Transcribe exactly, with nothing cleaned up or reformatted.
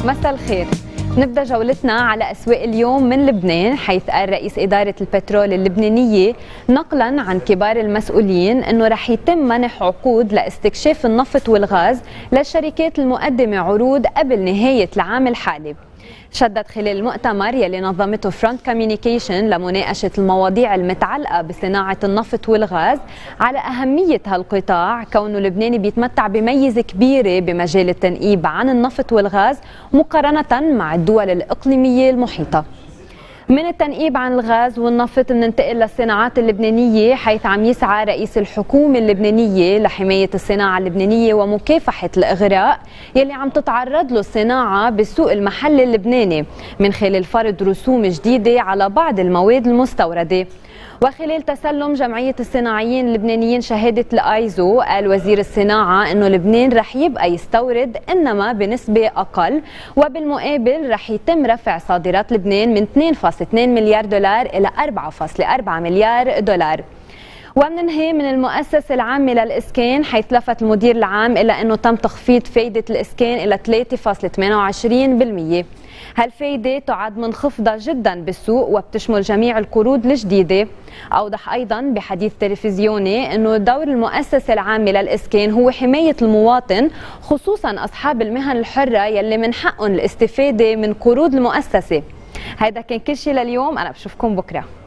مساء الخير. نبدأ جولتنا على أسواق اليوم من لبنان، حيث قال رئيس إدارة البترول اللبنانية نقلا عن كبار المسؤولين أنه رح يتم منح عقود لاستكشاف النفط والغاز للشركات المقدمة عروض قبل نهاية العام الحالي. شدد خلال المؤتمر يلي نظمته فرونت كوميونيكيشن لمناقشة المواضيع المتعلقة بصناعة النفط والغاز على أهمية هالقطاع، كونه لبنان بيتمتع بميزة كبيرة بمجال التنقيب عن النفط والغاز مقارنة مع الدول الإقليمية المحيطة. من التنقيب عن الغاز والنفط بننتقل للصناعات اللبنانية، حيث عم يسعى رئيس الحكومة اللبنانية لحماية الصناعة اللبنانية ومكافحة الإغراء يلي عم تتعرض له الصناعة بالسوق المحلي اللبناني من خلال فرض رسوم جديدة على بعض المواد المستوردة. وخلال تسلم جمعية الصناعيين اللبنانيين شهادة الايزو، قال وزير الصناعة انه لبنان رح يبقى يستورد انما بنسبة اقل، وبالمقابل رح يتم رفع صادرات لبنان من اثنين فاصلة اثنين مليار دولار الى أربعة فاصلة أربعة مليار دولار. ومننهي من المؤسسة العامة للإسكان، حيث لفت المدير العام إلى أنه تم تخفيض فايدة الإسكان إلى ثلاثة فاصلة ثمانية وعشرين بالمئة. هالفايدة تعد منخفضة جدا بالسوق وبتشمل جميع القروض الجديدة. أوضح أيضا بحديث تلفزيوني أنه دور المؤسسة العامة للإسكان هو حماية المواطن، خصوصا أصحاب المهن الحرة يلي من حقهم الاستفادة من قروض المؤسسة. هيدا كان كل شيء لليوم، أنا بشوفكم بكرة.